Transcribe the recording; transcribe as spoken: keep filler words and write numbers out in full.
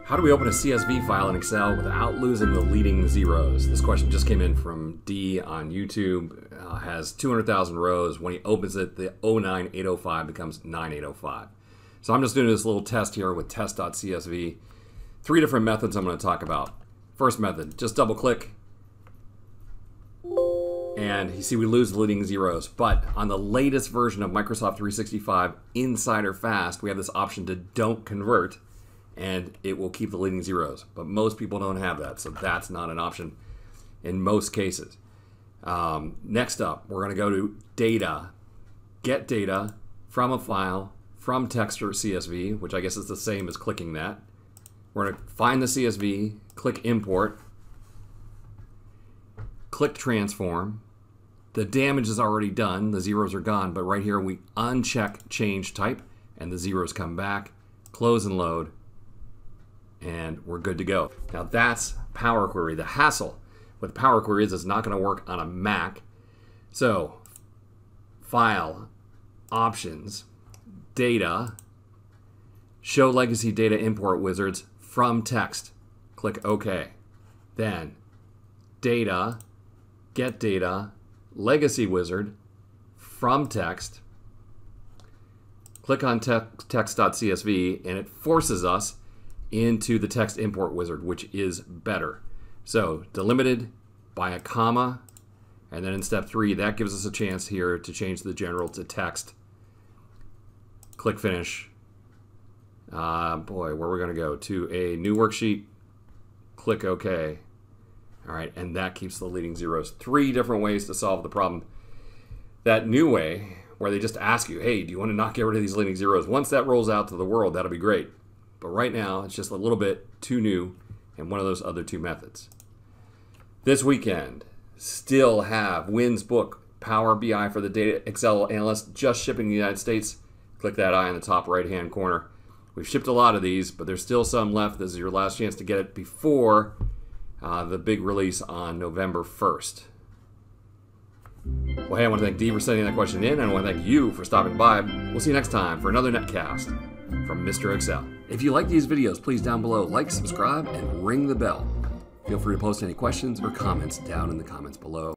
How do we open a C S V file in Excel without losing the leading zeros? This question just came in from D on YouTube. Uh, has two hundred thousand rows. When he opens it, the oh nine eight oh five becomes nine eight oh five. So I'm just doing this little test here with test dot C S V. Three different methods I'm going to talk about. First method, just double click. And you see we lose the leading zeros. But on the latest version of Microsoft three sixty-five Insider Fast, we have this option to don't convert, and it will keep the leading zeros. But most people don't have that, so that's not an option in most cases. Um, next up, we're going to go to Data, get data from a file, from text or C S V, which I guess is the same as clicking that. We're going to find the C S V, click Import, click Transform. The damage is already done, the zeros are gone, but right here we uncheck Change Type, and the zeros come back, close and load, and we're good to go. Now that's Power Query. The hassle with Power Query is it's not going to work on a Mac. So, File, Options, Data, Show Legacy Data Import Wizards from Text. Click OK. Then, Data, Get Data, Legacy Wizard from Text. Click on text dot C S V, and it forces us into the text import wizard, which is better. So delimited by a comma, and then in step three, that gives us a chance here to change the general to text. Click finish. Uh, boy, where are we going to go? To a new worksheet. Click OK. All right, and that keeps the leading zeros. Three different ways to solve the problem. That new way, where they just ask you, hey, do you want to not get rid of these leading zeros? Once that rolls out to the world, that'll be great. But right now, it's just a little bit too new in one of those other two methods. This weekend, still have Wynn's book, Power B I for the Data Excel Analyst, just shipping in the United States. Click that eye in the top right-hand corner. We've shipped a lot of these, but there's still some left. This is your last chance to get it before uh, the big release on November first. Well, hey, I want to thank Dee for sending that question in, and I want to thank you for stopping by. We'll see you next time for another netcast from Mister Excel. If you like these videos, please down below like, subscribe, and ring the bell. Feel free to post any questions or comments down in the comments below.